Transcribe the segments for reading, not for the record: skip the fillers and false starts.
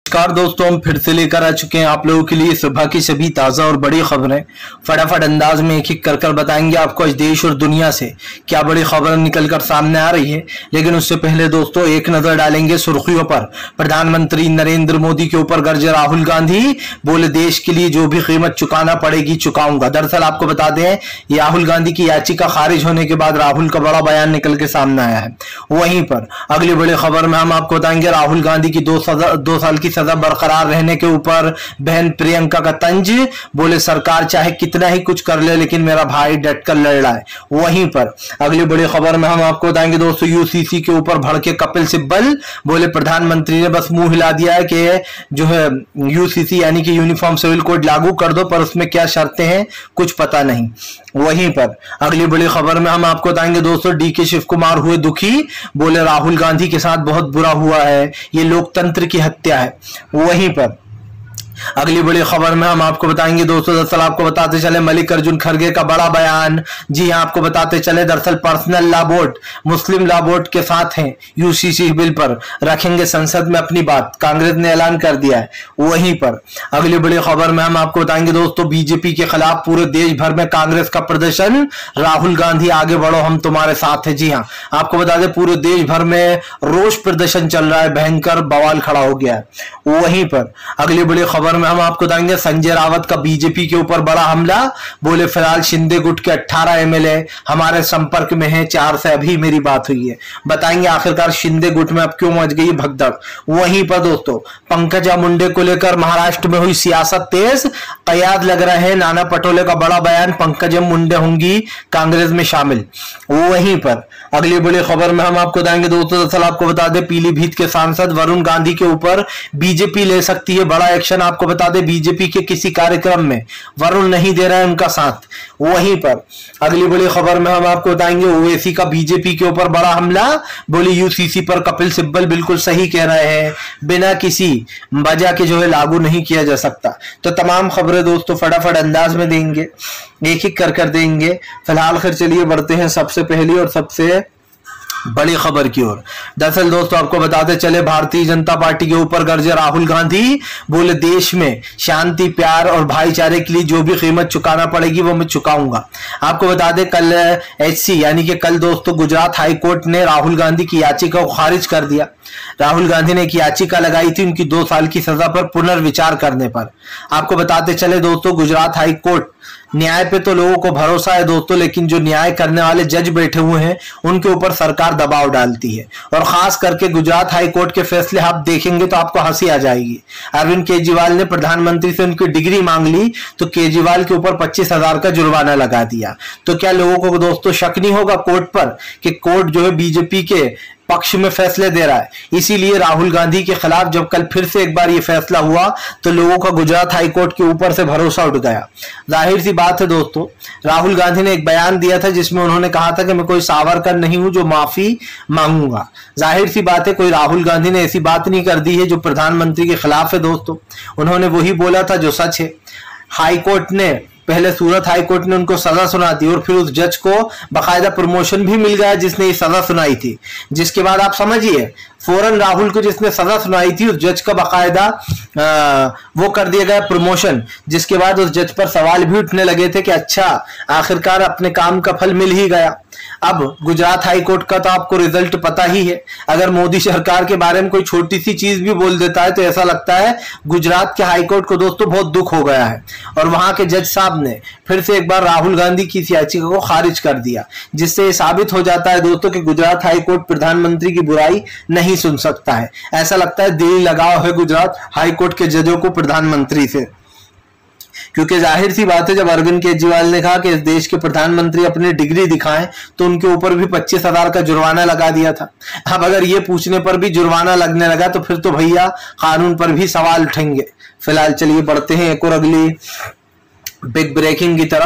नमस्कार दोस्तों, हम फिर से लेकर आ चुके हैं आप लोगों के लिए सुबह की सभी ताज़ा और बड़ी खबरें। फटाफट अंदाज में एक एक कर बताएंगे आपको आज देश और दुनिया से क्या बड़ी खबर निकलकर सामने आ रही है। लेकिन उससे पहले दोस्तों एक नजर डालेंगे सुर्खियों पर। प्रधानमंत्री नरेंद्र मोदी के ऊपर गरजे राहुल गांधी, बोले देश के लिए जो भी कीमत चुकाना पड़ेगी चुकाऊंगा। दरअसल आपको बता दें, राहुल गांधी की याचिका खारिज होने के बाद राहुल का बड़ा बयान निकल के सामने आया है। वहीं पर अगली बड़ी खबर में हम आपको बताएंगे राहुल गांधी की 2 साल की सजा बरकरार रहने के ऊपर बहन प्रियंका का तंज, बोले सरकार चाहे कितना ही कुछ कर ले लेकिन मेरा भाई डट कर लड़ रहा है। वहीं पर अगली बड़ी खबर में हम आपको बताएंगे दोस्तों यूसीसी के ऊपर भड़के कपिल सिब्बल, बोले प्रधानमंत्री ने बस मुंह हिला दिया है कि जो है यूसीसी यानी कि यूनिफॉर्म सिविल कोड लागू कर दो, पर उसमें क्या शर्तें हैं कुछ पता नहीं। वहीं पर अगली बड़ी खबर में हम आपको बताएंगे दोस्तों डीके शिव कुमार हुए दुखी, बोले राहुल गांधी के साथ बहुत बुरा हुआ है, ये लोकतंत्र की हत्या है। वहीं पर अगली बड़ी खबर में हम आपको बताएंगे दोस्तों, दरअसल आपको बताते चले मल्लिकार्जुन खड़गे का बड़ा बयान। जी हां, आपको बताते चले दरअसल personal law board Muslim law board के साथ हैं, यूसीसी बिल पर रखेंगे संसद में अपनी बात, कांग्रेस ने ऐलान कर दिया है। वहीं पर अगली बड़ी खबर में हम आपको बताएंगे दोस्तों बीजेपी के खिलाफ पूरे देश भर में कांग्रेस का प्रदर्शन, राहुल गांधी आगे बढ़ो हम तुम्हारे साथ है। जी हाँ, आपको बता दें पूरे देश भर में रोष प्रदर्शन चल रहा है, भयंकर बवाल खड़ा हो गया है। वहीं पर अगली बड़ी खबर में हम आपको बताएंगे संजय रावत का बीजेपी के ऊपर बड़ा हमला, बोले फिलहाल शिंदे गुट के 18 एमएलए हमारे संपर्क में हैं, 4 से अभी मेरी बात हुई है। बताएंगे आखिरकार शिंदे गुट में अब क्यों मच गई भगदड़। वहीं पर दोस्तों पंकजा मुंडे को लेकर महाराष्ट्र में हुई सियासत तेज, कयाद लग रहे हैं नाना पटोले का बड़ा बयान, पंकजा मुंडे होंगी कांग्रेस में शामिल। वहीं पर अगली बड़ी खबर में हम आपको बताएंगे दोस्तों, दरअसल आपको बता दें पीलीभीत के सांसद वरुण गांधी के ऊपर बीजेपी ले सकती है बड़ा एक्शन। आपको बता दें बीजेपी के किसी कार्यक्रम में वरुण नहीं दे रहा है उनका साथ। वहीं पर अगली बड़ी खबर में हम आपको बताएंगे ओवैसी का बीजेपी के ऊपर बड़ा हमला, बोली यूसीसी पर कपिल सिब्बल बिल्कुल सही कह रहे हैं, बिना किसी वजह के जो है लागू नहीं किया जा सकता। तो तमाम खबरें दोस्तों फटाफट अंदाज में देंगे, एक एक कर देंगे। फिलहाल खैर चलिए बढ़ते हैं सबसे पहली और सबसे बड़ी खबर की ओर। दरअसल दोस्तों आपको बताते चले भारतीय जनता पार्टी के ऊपर गरजे राहुल गांधी, बोले देश में शांति प्यार और भाईचारे के लिए जो भी कीमत चुकाना पड़ेगी वो मैं चुकाऊंगा। आपको बता दें कल एचसी यानी कि कल दोस्तों गुजरात हाई कोर्ट ने राहुल गांधी की याचिका को खारिज कर दिया। राहुल गांधी ने एक याचिका लगाई थी उनकी 2 साल की सजा पर पुनर्विचार करने पर। आपको बताते चले दोस्तों गुजरात हाई कोर्ट, न्याय पे तो लोगों को भरोसा है दोस्तों, लेकिन जो न्याय करने वाले जज बैठे हुए हैं उनके ऊपर सरकार दबाव डालती है। और खास करके गुजरात हाई कोर्ट के फैसले आप देखेंगे तो आपको हंसी आ जाएगी। अरविंद केजरीवाल ने प्रधानमंत्री से उनकी डिग्री मांग ली तो केजरीवाल के ऊपर 25,000 का जुर्माना लगा दिया। तो क्या लोगों को दोस्तों शक नहीं होगा कोर्ट पर कि कोर्ट जो है बीजेपी के पक्ष में फैसले दे रहा है। इसीलिए राहुल गांधी के खिलाफ जब कल फिर से एक बार ये फैसला हुआ तो लोगों का गुजरात हाई कोर्ट के ऊपर से भरोसा उठ गया। जाहिर सी बात है दोस्तों, राहुल गांधी ने एक बयान दिया था जिसमें उन्होंने कहा था कि मैं कोई सावरकर नहीं हूं जो माफी मांगूंगा। जाहिर सी बात है कोई राहुल गांधी ने ऐसी बात नहीं कर दी है जो प्रधानमंत्री के खिलाफ है दोस्तों। उन्होंने वही बोला था जो सच है। हाई कोर्ट ने पहले सूरत हाई कोर्ट ने उनको सजा सुना दी और फिर उस जज को बाकायदा प्रमोशन भी मिल गया जिसने ये सजा सुनाई थी। जिसके बाद आप समझिए फौरन राहुल को जिसने सजा सुनाई थी उस जज का बाकायदा वो कर दिया गया प्रमोशन। जिसके बाद उस जज पर सवाल भी उठने लगे थे कि अच्छा आखिरकार अपने काम का फल मिल ही गया। अब गुजरात हाई कोर्ट का तो आपको रिजल्ट पता ही है। अगर मोदी सरकार के बारे में कोई छोटी सी चीज भी बोल देता है तो ऐसा लगता है गुजरात के हाई कोर्ट को दोस्तों बहुत दुख हो गया है। और वहां के जज साहब ने फिर से एक बार राहुल गांधी की इस याचिका को खारिज कर दिया, जिससे ये साबित हो जाता है दोस्तों कि गुजरात हाई कोर्ट प्रधानमंत्री की बुराई नहीं सुन सकता है। ऐसा लगता है दिल लगाव है गुजरात हाई कोर्ट के जजों को प्रधानमंत्री से। क्योंकि जाहिर सी बात है जब अरविंद केजरीवाल ने कहा कि इस देश के प्रधानमंत्री अपनी डिग्री दिखाएं तो उनके ऊपर भी 25,000 का जुर्माना लगा दिया था। अब अगर ये पूछने पर भी जुर्माना लगने लगा तो फिर तो भैया कानून पर भी सवाल उठेंगे। फिलहाल चलिए बढ़ते हैं एक और अगली बिग ब्रेकिंग की तरफ।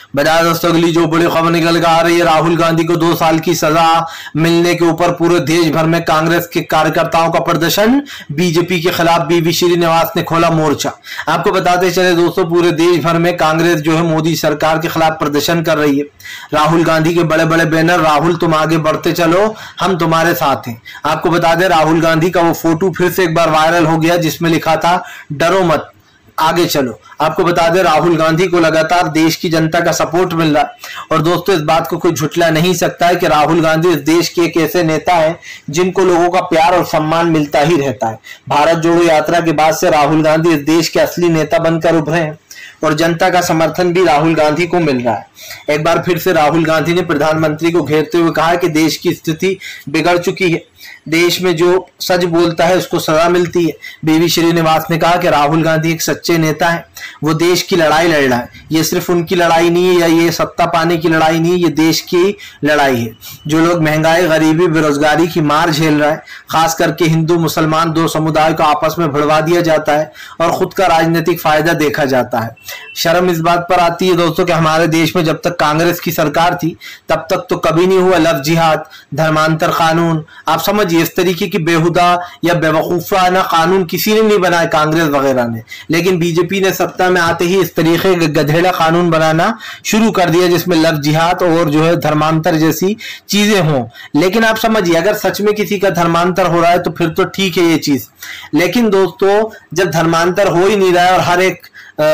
बता दोस्तों अगली जो बड़ी खबर निकल कर आ रही है, राहुल गांधी को 2 साल की सजा मिलने के ऊपर पूरे देश भर में कांग्रेस के कार्यकर्ताओं का प्रदर्शन, बीजेपी के खिलाफ बीवी श्रीनिवास ने खोला मोर्चा। आपको बताते चले दोस्तों पूरे देश भर में कांग्रेस जो है मोदी सरकार के खिलाफ प्रदर्शन कर रही है। राहुल गांधी के बड़े बड़े बैनर, राहुल तुम आगे बढ़ते चलो हम तुम्हारे साथ हैं। आपको बता दें राहुल गांधी का वो फोटो फिर से एक बार वायरल हो गया जिसमें लिखा था डरो मत आगे चलो। आपको बता दें राहुल गांधी को लगातार देश की जनता का सपोर्ट मिल रहा है और दोस्तों इस बात को कोई झुठला नहीं सकता है कि राहुल गांधी इस देश के एक ऐसे नेता हैं जिनको लोगों का प्यार और सम्मान मिलता ही रहता है। भारत जोड़ो यात्रा के बाद से राहुल गांधी इस देश के असली नेता बनकर उभरे हैं और जनता का समर्थन भी राहुल गांधी को मिल रहा है। एक बार फिर से राहुल गांधी ने प्रधानमंत्री को घेरते हुए कहा कि देश की स्थिति बिगड़ चुकी है, देश में जो सच बोलता है उसको सजा मिलती है। बीवी श्रीनिवास ने कहा कि राहुल गांधी एक सच्चे नेता है, वो देश की लड़ाई लड़ रहा है। ये सिर्फ उनकी लड़ाई नहीं है या ये सत्ता पाने की लड़ाई नहीं है, ये देश की लड़ाई है। जो लोग महंगाई, गरीबी, बेरोजगारी की मार झेल रहा है, खास करके हिंदू मुसलमान 2 समुदाय को आपस में भिड़वा दिया जाता है और खुद का राजनीतिक फायदा देखा जाता है। शर्म इस बात पर आती है दोस्तों कि हमारे देश में जब तक कांग्रेस की सरकार थी तब तक तो कभी नहीं हुआ लव जिहाद, धर्मांतर कानून। आप समझिए इस तरीके की बेहुदा या बेवकूफाना कानून किसी ने नहीं बनाया, कांग्रेस वगैरह ने। लेकिन बीजेपी ने सत्ता में आते ही इस तरीके का गधेड़ा कानून बनाना शुरू कर दिया जिसमें लव जिहाद और जो है धर्मांतर जैसी चीजें हों। लेकिन आप समझिए अगर सच में किसी का धर्मांतर हो रहा है तो फिर तो ठीक है ये चीज, लेकिन दोस्तों जब धर्मांतर हो ही नहीं रहा है और हर एक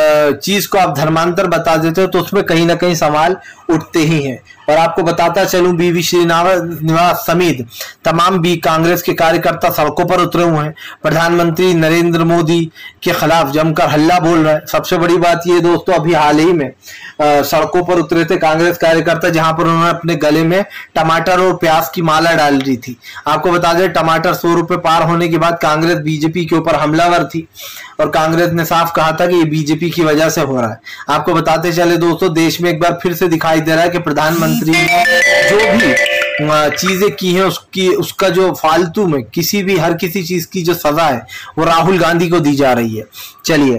चीज को आप धर्मांतर बता देते हो तो उसमें कहीं ना कहीं सवाल उठते ही हैं। और आपको बताता चलूं बीवी श्रीनिवास समेत तमाम भी कांग्रेस के कार्यकर्ता सड़कों पर उतरे हुए हैं। प्रधानमंत्री नरेंद्र मोदी के खिलाफ जमकर हल्ला बोल रहे हैं। सबसे बड़ी बात ये दोस्तों अभी हाल ही में सड़कों पर उतरे थे कांग्रेस कार्यकर्ता जहां पर उन्होंने अपने गले में टमाटर और प्याज की माला डाल दी थी। आपको बता दें टमाटर 100 रुपए पार होने के बाद कांग्रेस बीजेपी के ऊपर हमलावर थी और कांग्रेस ने साफ कहा था कि ये बीजेपी की वजह से हो रहा है। आपको बताते चले दोस्तों देश में एक बार फिर से दिखाई दे रहा है कि प्रधानमंत्री ने जो भी चीजें की हैं उसका जो फालतू में हर किसी चीज की जो सजा है वो राहुल गांधी को दी जा रही है। चलिए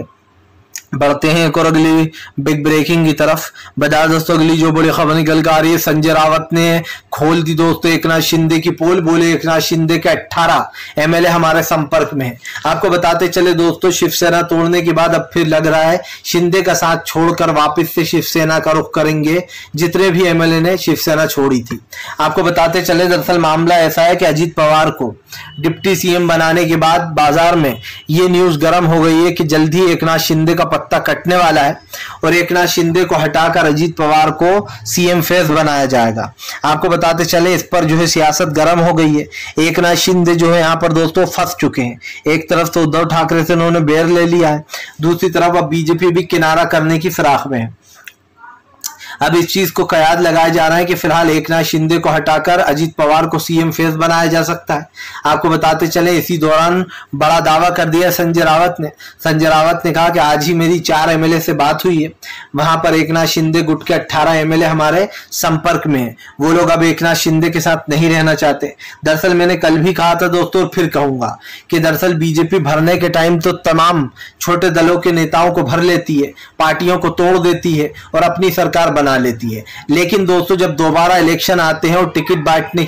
बढ़ते हैं एक और अगली बिग ब्रेकिंग की तरफ। बता दोस्तों अगली जो बड़ी खबर निकल कर आ रही है, संजय रावत ने खोल दी दोस्तों एकनाथ शिंदे की पोल। बोले एकनाथ शिंदे के 18 एमएलए हमारे संपर्क में है। आपको बताते चले दोस्तों शिवसेना तोड़ने के बाद अब फिर लग रहा है शिंदे का साथ छोड़कर वापस से शिवसेना का रुख करेंगे जितने भी एमएलए ने शिवसेना छोड़ी थी। आपको बताते चले दरअसल मामला ऐसा है कि अजीत पवार को डिप्टी सीएम बनाने के बाद बाजार में ये न्यूज गर्म हो गई है कि जल्द ही एकनाथ शिंदे का पत्ता कटने वाला है और एकनाथ शिंदे को हटाकर अजीत पवार को सीएम फेस बनाया जाएगा। आपको बताते चले इस पर जो है सियासत गर्म हो गई है। एकनाथ शिंदे जो है यहाँ पर दोस्तों फंस चुके हैं। एक तरफ तो उद्धव ठाकरे से उन्होंने बेर ले लिया है, दूसरी तरफ अब बीजेपी भी किनारा करने की फिराक में है। अब इस चीज को कयाद लगाया जा रहा है कि फिलहाल एकनाथ शिंदे को हटाकर अजीत पवार को सीएम फेस बनाया जा सकता है। आपको बताते चले इसी दौरान बड़ा दावा कर दिया संजय रावत ने। संजय रावत ने कहा कि आज ही मेरी 4 एमएलए से बात हुई है, वहां पर एकनाथ शिंदे गुट के 18 एमएलए हमारे संपर्क में है। वो लोग अब एकनाथ शिंदे के साथ नहीं रहना चाहते। दरअसल मैंने कल भी कहा था दोस्तों और फिर कहूंगा कि दरअसल बीजेपी भरने के टाइम तो तमाम छोटे दलों के नेताओं को भर लेती है, पार्टियों को तोड़ देती है और अपनी सरकार बना लेती है। लेकिन दोस्तों जब दोबारा इलेक्शन आते हैं और टिकट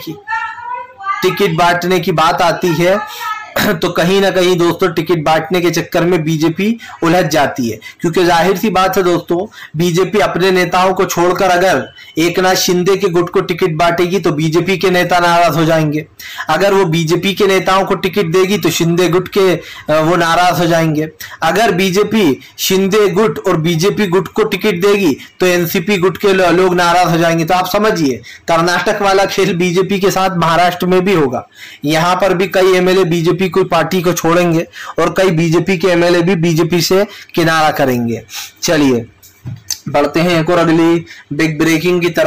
बांटने की बात आती है तो कहीं ना कहीं दोस्तों टिकट बांटने के चक्कर में बीजेपी उलझ जाती है, क्योंकि जाहिर सी बात है दोस्तों बीजेपी अपने नेताओं को छोड़कर अगर एकनाथ शिंदे के गुट को टिकट बांटेगी तो बीजेपी के नेता नाराज हो जाएंगे। अगर वो बीजेपी के नेताओं को टिकट देगी तो शिंदे गुट के वो नाराज हो जाएंगे। अगर बीजेपी शिंदे गुट और बीजेपी गुट को टिकट देगी तो एनसीपी गुट के लोग नाराज हो जाएंगे। तो आप समझिए कर्नाटक वाला खेल बीजेपी के साथ महाराष्ट्र में भी होगा। यहाँ पर भी कई एमएलए बीजेपी कोई पार्टी को छोड़ेंगे और कई बीजेपी के एमएलए भी बीजेपी से किनारा करेंगे। चलिए बढ़ते हैं एक और अगली बिग ब्रेकिंग की तरफ।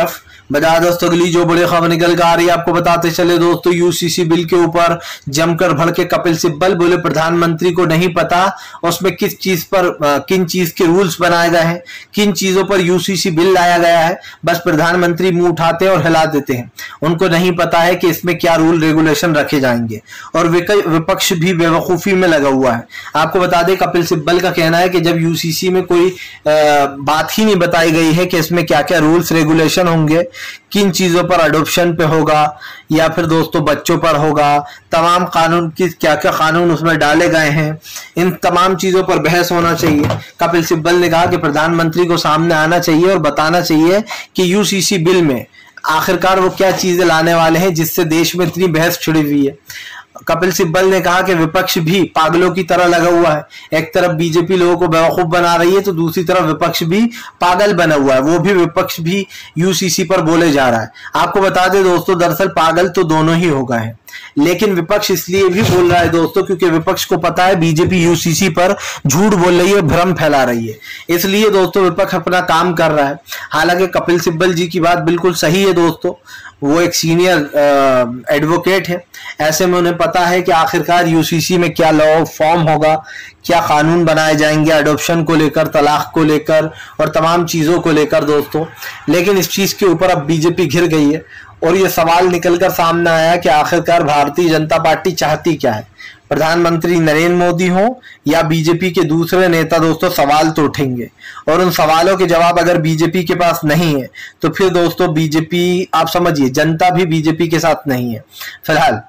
बता दोस्तों अगली जो बड़ी खबर निकल कर आ रही है आपको बताते चले दोस्तों, यूसीसी बिल के ऊपर जमकर भड़के कपिल सिब्बल। बोले प्रधानमंत्री को नहीं पता उसमें किस चीज पर किन चीज के रूल्स बनाए गए हैं, किन चीजों पर यूसीसी बिल लाया गया है। बस प्रधानमंत्री मुंह उठाते हैं और हिला देते हैं, उनको नहीं पता है कि इसमें क्या रूल रेगुलेशन रखे जाएंगे। और विपक्ष भी बेवकूफी में लगा हुआ है। आपको बता दें कपिल सिब्बल का कहना है कि जब यूसीसी में कोई बात ही नहीं बताई गई है कि इसमें क्या क्या रूल्स रेगुलेशन होंगे, किन चीजों पर अडॉप्शन पे होगा या फिर दोस्तों बच्चों पर होगा, तमाम कानून की क्या क्या कानून उसमें डाले गए हैं, इन तमाम चीजों पर बहस होना चाहिए। कपिल सिब्बल ने कहा कि प्रधानमंत्री को सामने आना चाहिए और बताना चाहिए कि यूसीसी बिल में आखिरकार वो क्या चीजें लाने वाले हैं जिससे देश में इतनी बहस छिड़ी हुई है। कपिल सिब्बल ने कहा कि विपक्ष भी पागलों की तरह लगा हुआ है। एक तरफ बीजेपी लोगों को बेवकूफ बना रही है तो दूसरी तरफ विपक्ष भी पागल बना हुआ है, वो भी विपक्ष भी यूसीसी पर बोले जा रहा है। आपको बता दें दोस्तों, दरअसल पागल तो दोनों ही हो गए हैं, लेकिन विपक्ष इसलिए भी बोल रहा है दोस्तों क्योंकि विपक्ष को पता है बीजेपी यूसीसी पर झूठ बोल रही है, भ्रम फैला रही है, इसलिए दोस्तों विपक्ष अपना काम कर रहा है। हालांकि कपिल सिब्बल जी की बात बिल्कुल सही है दोस्तों, वो एक सीनियर एडवोकेट है, ऐसे में उन्हें पता है कि आखिरकार यूसीसी में क्या लॉ फॉर्म होगा, क्या कानून बनाए जाएंगे अडॉप्शन को लेकर, तलाक को लेकर और तमाम चीजों को लेकर दोस्तों। लेकिन इस चीज के ऊपर अब बीजेपी घिर गई है और ये सवाल निकलकर सामने आया कि आखिरकार भारतीय जनता पार्टी चाहती क्या है, प्रधानमंत्री नरेंद्र मोदी हो या बीजेपी के दूसरे नेता। दोस्तों सवाल तो उठेंगे और उन सवालों के जवाब अगर बीजेपी के पास नहीं है तो फिर दोस्तों बीजेपी, आप समझिए जनता भी बीजेपी के साथ नहीं है फिलहाल।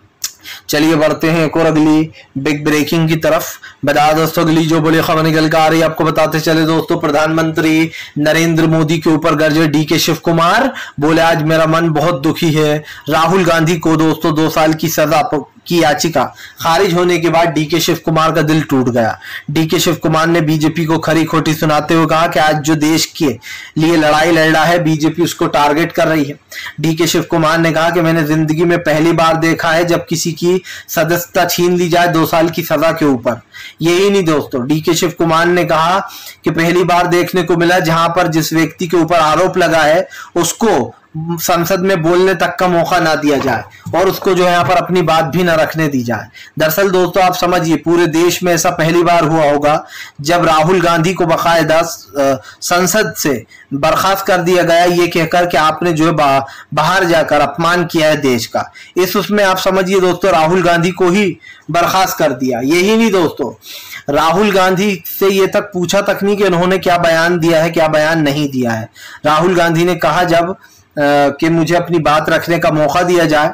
चलिए बढ़ते हैं एक और अगली बिग ब्रेकिंग की तरफ। बता दोस्तों अगली जो बड़ी खबर निकल कर आ रही है आपको बताते चले दोस्तों, प्रधानमंत्री नरेंद्र मोदी के ऊपर गरजे डीके शिव कुमार। बोले आज मेरा मन बहुत दुखी है। राहुल गांधी को दोस्तों 2 साल की सजा की याचिका खारिज होने के बाद डीके शिव कुमार का दिल टूट गया। डीके शिव कुमार ने बीजेपी को खरी खोटी सुनाते हुए कहा कि आज जो देश के लिए लड़ाई लड़ रहा है बीजेपी उसको टारगेट कर रही है। डीके शिव कुमार ने कहा कि मैंने जिंदगी में पहली बार देखा है जब किसी की सदस्यता छीन ली जाए 2 साल की सजा के ऊपर। यही नहीं दोस्तों, डीके शिव कुमार ने कहा कि पहली बार देखने को मिला जहां पर जिस व्यक्ति के ऊपर आरोप लगा है उसको संसद में बोलने तक का मौका ना दिया जाए और उसको जो है यहाँ पर अपनी बात भी ना रखने दी जाए। दरअसल दोस्तों आप समझिए पूरे देश में ऐसा पहली बार हुआ होगा जब राहुल गांधी को बाकायदा संसद से बर्खास्त कर दिया गया ये कहकर कि आपने जो है बाहर जाकर अपमान किया है देश का। इस उसमें आप समझिए दोस्तों राहुल गांधी को ही बर्खास्त कर दिया। यही नहीं दोस्तों, राहुल गांधी से ये तक पूछा तक नहीं कि उन्होंने क्या बयान दिया है क्या बयान नहीं दिया है। राहुल गांधी ने कहा जब कि मुझे अपनी बात रखने का मौका दिया जाए,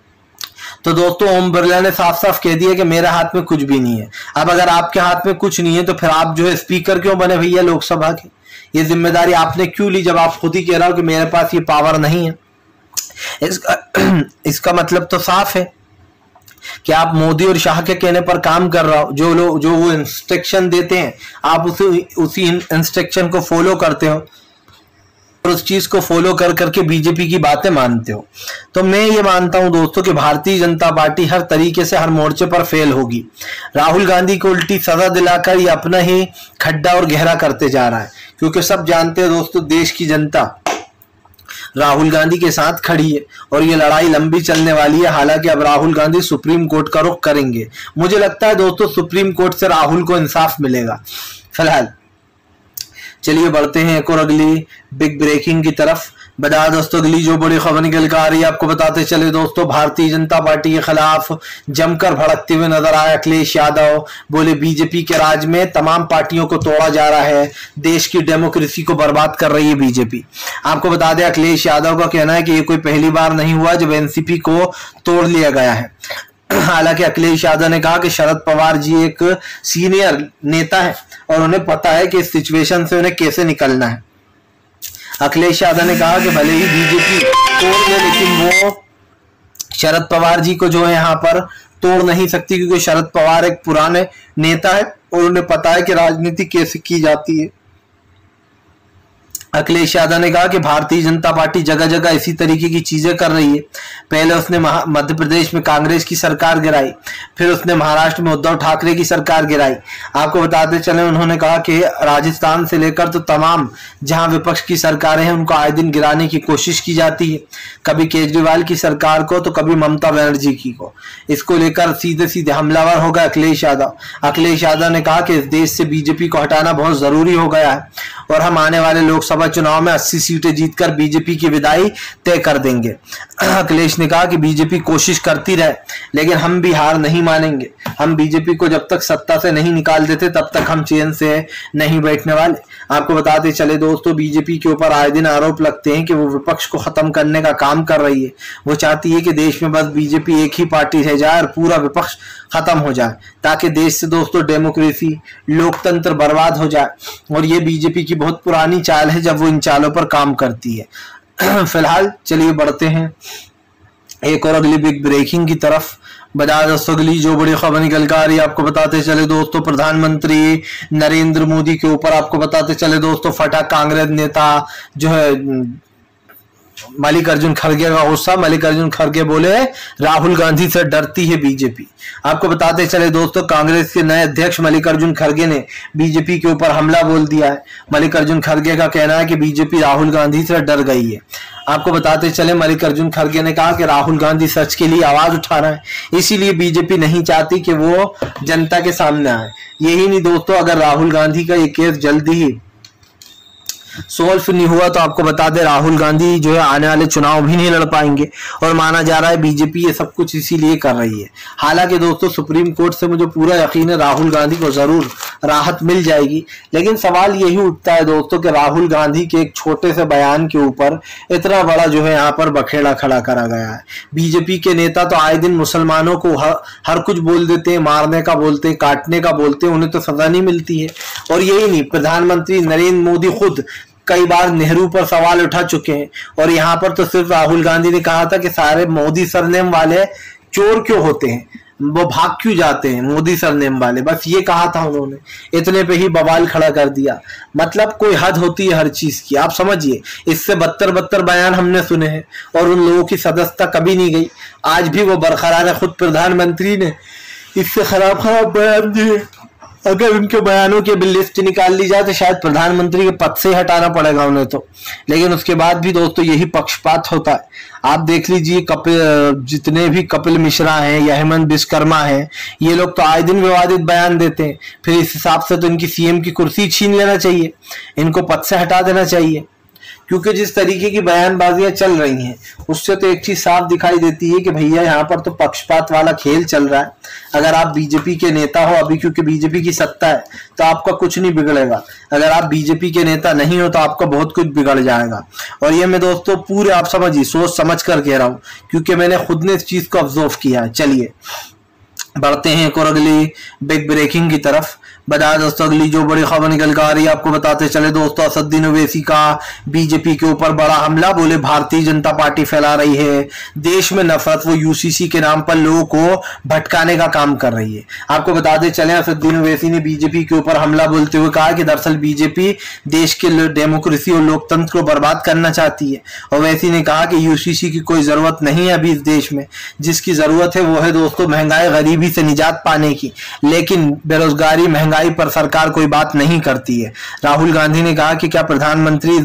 तो दोस्तों ओम बिरला ने साफ साफ कह दिया कि मेरे हाथ में कुछ भी नहीं है। अब अगर आपके हाथ में कुछ नहीं है तो फिर आप जो है स्पीकर क्यों बने भैया लोकसभा के? ये जिम्मेदारी आपने क्यों ली जब आप खुद ही कह रहा हो कि मेरे पास ये पावर नहीं है? इसका मतलब तो साफ है कि आप मोदी और शाह के कहने पर काम कर रहा हो। जो लोग जो वो इंस्ट्रक्शन देते हैं आप उसी इंस्ट्रक्शन को फॉलो करते हो और उस चीज को फॉलो कर करके बीजेपी की बातें मानते हो। तो मैं ये मानता हूं दोस्तों कि भारतीय जनता पार्टी हर तरीके से हर मोर्चे पर फेल होगी। राहुल गांधी को उल्टी सजा दिलाकर ये अपना ही खड्डा और गहरा करते जा रहा है, क्योंकि सब जानते हैं दोस्तों देश की जनता राहुल गांधी के साथ खड़ी है और ये लड़ाई लंबी चलने वाली है। हालांकि अब राहुल गांधी सुप्रीम कोर्ट का रुख करेंगे। मुझे लगता है दोस्तों सुप्रीम कोर्ट से राहुल को इंसाफ मिलेगा। फिलहाल चलिए बढ़ते हैं एक और अगली बिग ब्रेकिंग की तरफ। बता दोस्तों अगली जो बड़ी खबर निकल कर आ रही है आपको बताते चले दोस्तों, भारतीय जनता पार्टी के खिलाफ जमकर भड़कते हुए नजर आए अखिलेश यादव। बोले बीजेपी के राज में तमाम पार्टियों को तोड़ा जा रहा है, देश की डेमोक्रेसी को बर्बाद कर रही है बीजेपी। आपको बता दें अखिलेश यादव का कहना है कि ये कोई पहली बार नहीं हुआ जब एनसीपी को तोड़ लिया गया है। हालांकि अखिलेश यादव ने कहा कि शरद पवार जी एक सीनियर नेता है और उन्हें पता है कि इस सिचुएशन से उन्हें कैसे निकलना है। अखिलेश यादव ने कहा कि भले ही बीजेपी तोड़ ले लेकिन वो शरद पवार जी को जो है यहाँ पर तोड़ नहीं सकती, क्योंकि शरद पवार एक पुराने नेता है और उन्हें पता है कि राजनीति कैसे की जाती है। अखिलेश यादव ने कहा कि भारतीय जनता पार्टी जगह जगह इसी तरीके की चीजें कर रही है। पहले उसने मध्य प्रदेश में कांग्रेस की सरकार गिराई, फिर उसने महाराष्ट्र में उद्धव ठाकरे की सरकार गिराई। आपको बताते चले उन्होंने कहा कि राजस्थान से लेकर तो तमाम जहां विपक्ष की सरकारें हैं उनको आए दिन गिराने की कोशिश की जाती है, कभी केजरीवाल की सरकार को तो कभी ममता बनर्जी की को। इसको लेकर सीधे सीधे हमलावर हो गए अखिलेश यादव। अखिलेश यादव ने कहा कि इस देश से बीजेपी को हटाना बहुत जरूरी हो गया है और हम आने वाले लोकसभा चुनाव में 80 सीटें जीतकर बीजेपी की विदाई तय कर देंगे। अखिलेश ने कहा कि बीजेपी कोशिश करती रहे लेकिन हम भी हार नहीं मानेंगे। हम बीजेपी को जब तक सत्ता से नहीं निकाल देते तब तक हम चैन से नहीं बैठने वाले। आपको बताते चले दोस्तों, बीजेपी के ऊपर आए दिन आरोप लगते हैं कि वो विपक्ष को खत्म करने का काम कर रही है। वो चाहती है कि देश में बस बीजेपी एक ही पार्टी रह जाए और पूरा विपक्ष खत्म हो जाए ताकि देश से दोस्तों डेमोक्रेसी लोकतंत्र बर्बाद हो जाए। और ये बीजेपी की बहुत पुरानी चाल है जब वो इन चालों पर काम करती है। फिलहाल चलिए बढ़ते हैं एक और अगली बिग ब्रेकिंग की तरफ। बजाज दोस्तों अगली जो बड़ी खबर निकल कर आ रही है आपको बताते चले दोस्तों, प्रधानमंत्री नरेंद्र मोदी के ऊपर आपको बताते चले दोस्तों फटा कांग्रेस नेता जो है मल्लिकार्जुन खड़गे का गुस्सा। मल्लिकार्जुन खड़गे बोले राहुल गांधी से डरती है बीजेपी। आपको बताते चले दोस्तों, कांग्रेस के नए अध्यक्ष मल्लिकार्जुन खड़गे ने बीजेपी के ऊपर हमला बोल दिया है। मल्लिकार्जुन खड़गे का कहना है कि बीजेपी राहुल गांधी से डर गई है। आपको बताते चले मल्लिकार्जुन खड़गे ने कहा कि राहुल गांधी सच के लिए आवाज उठा रहा है, इसीलिए बीजेपी नहीं चाहती कि वो जनता के सामने आए। यही नहीं दोस्तों, अगर राहुल गांधी का ये केस जल्दी ही सॉल्व नहीं हुआ तो आपको बता दें राहुल गांधी जो है आने वाले चुनाव भी नहीं लड़ पाएंगे। और माना जा रहा है बीजेपी ये सब कुछ इसीलिए कर रही है। हालांकि दोस्तों सुप्रीम कोर्ट से मुझे पूरा यकीन है राहुल गांधी को जरूर राहत मिल जाएगी, लेकिन सवाल यही उठता है दोस्तों कि राहुल गांधी के एक छोटे से बयान के ऊपर इतना बड़ा जो है यहाँ पर बखेड़ा खड़ा करा गया है। बीजेपी के नेता तो आए दिन मुसलमानों को हर कुछ बोल देते हैं, मारने का बोलते हैं, काटने का बोलते हैं, उन्हें तो सजा नहीं मिलती है। और यही नहीं, प्रधानमंत्री नरेंद्र मोदी खुद कई बार नेहरू पर सवाल उठा चुके हैं और यहाँ पर तो सिर्फ राहुल गांधी ने कहा था कि सारे मोदी सरनेम वाले चोर क्यों होते हैं, वो भाग क्यों जाते हैं मोदी सरनेम वाले, बस ये कहा था उन्होंने। इतने पे ही बवाल खड़ा कर दिया। मतलब कोई हद होती है हर चीज की, आप समझिए। इससे बदतर बयान हमने सुने हैं और उन लोगों की सदस्यता कभी नहीं गई, आज भी वो बरकरार है। खुद प्रधानमंत्री ने इससे खराब बयान दिए। अगर उनके बयानों की लिस्ट निकाल ली जाए तो शायद प्रधानमंत्री के पद से हटाना पड़ेगा उन्हें तो। लेकिन उसके बाद भी दोस्तों यही पक्षपात होता है। आप देख लीजिए जितने भी कपिल मिश्रा हैं या हेमंत विश्वकर्मा हैं, ये लोग तो आए दिन विवादित बयान देते हैं। फिर इस हिसाब से तो इनकी सीएम की कुर्सी छीन लेना चाहिए, इनको पद से हटा देना चाहिए। क्योंकि जिस तरीके की बयानबाजियां चल रही हैं उससे तो एक चीज साफ दिखाई देती है कि भैया यहाँ पर तो पक्षपात वाला खेल चल रहा है। अगर आप बीजेपी के नेता हो अभी, क्योंकि बीजेपी की सत्ता है, तो आपका कुछ नहीं बिगड़ेगा। अगर आप बीजेपी के नेता नहीं हो तो आपका बहुत कुछ बिगड़ जाएगा। और ये मैं दोस्तों पूरे आप समझिए सोच समझ कर कह रहा हूँ, क्योंकि मैंने खुद ने इस चीज को ऑब्जर्व किया है। चलिए बढ़ते हैं एक और अगली बिग ब्रेकिंग की तरफ। बता दोस्तों अगली जो बड़ी खबर निकल कर आ रही है आपको बताते चले दोस्तों, असदुद्दीन ओवैसी का बीजेपी के ऊपर बड़ा हमला। बोले भारतीय जनता पार्टी फैला रही है देश में नफरत, वो यूसीसी के नाम पर लोगों को भटकाने का काम कर रही है। आपको बताते चले असदुद्दीन ओवैसी ने बीजेपी के ऊपर हमला बोलते हुए कहा कि दरअसल बीजेपी देश के डेमोक्रेसी और लोकतंत्र को बर्बाद करना चाहती है। ओवैसी ने कहा कि यूसीसी की कोई जरूरत नहीं है अभी इस देश में, जिसकी जरूरत है वो है दोस्तों महंगाई गरीबी से निजात पाने की, लेकिन बेरोजगारी महंगाई पर सरकार कोई बात नहीं करती है। राहुल गांधी ने कहा कि क्या प्रधानमंत्री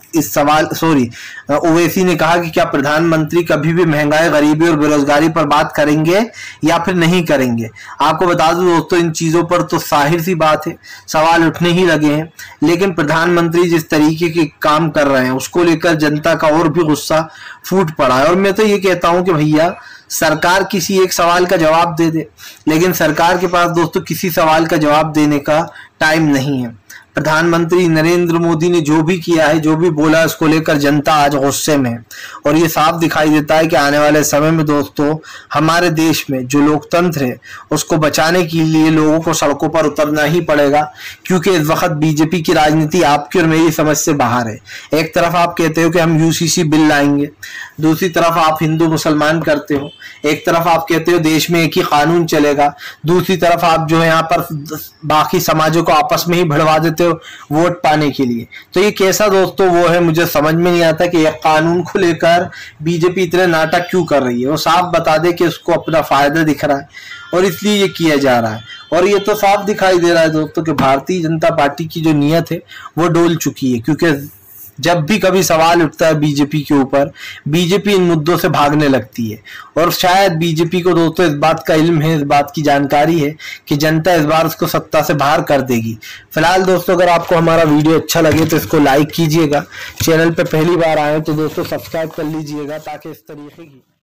ओवैसी ने कहा कि क्या प्रधानमंत्री कभी भी महंगाई गरीबी और बेरोजगारी पर बात करेंगे या फिर नहीं करेंगे। आपको बता दूं दोस्तों इन चीजों पर तो जाहिर सी बात है सवाल उठने ही लगे हैं, लेकिन प्रधानमंत्री जिस तरीके के काम कर रहे हैं उसको लेकर जनता का और भी गुस्सा फूट पड़ा है। और मैं तो ये कहता हूं कि भैया सरकार किसी एक सवाल का जवाब दे दे, लेकिन सरकार के पास दोस्तों किसी सवाल का जवाब देने का टाइम नहीं है। प्रधानमंत्री नरेंद्र मोदी ने जो भी किया है, जो भी बोला है, उसको लेकर जनता आज गुस्से में है। और ये साफ दिखाई देता है कि आने वाले समय में दोस्तों हमारे देश में जो लोकतंत्र है उसको बचाने के लिए लोगों को सड़कों पर उतरना ही पड़ेगा, क्योंकि इस वक्त बीजेपी की राजनीति आपकी और मेरी समझ से बाहर है। एक तरफ आप कहते हो कि हम यूसीसी बिल लाएंगे, दूसरी तरफ आप हिंदू मुसलमान करते हो, एक तरफ आप कहते हो देश में एक ही कानून चलेगा, दूसरी तरफ आप जो है यहाँ पर बाकी समाजों को आपस में ही भिड़वा देते जानते हो, वोट पाने के लिए। तो ये कैसा दोस्तों वो है, मुझे समझ में नहीं आता कि एक कानून को लेकर बीजेपी इतने नाटक क्यों कर रही है। वो साफ बता दे कि उसको अपना फायदा दिख रहा है और इसलिए ये किया जा रहा है। और ये तो साफ दिखाई दे रहा है दोस्तों कि भारतीय जनता पार्टी की जो नीयत है वो डोल चुकी है, क्योंकि जब भी कभी सवाल उठता है बीजेपी के ऊपर, बीजेपी इन मुद्दों से भागने लगती है। और शायद बीजेपी को दोस्तों इस बात का इल्म है, इस बात की जानकारी है कि जनता इस बार उसको सत्ता से बाहर कर देगी। फिलहाल दोस्तों अगर आपको हमारा वीडियो अच्छा लगे तो इसको लाइक कीजिएगा, चैनल पे पहली बार आए तो दोस्तों सब्सक्राइब कर लीजिएगा ताकि इस तरीके की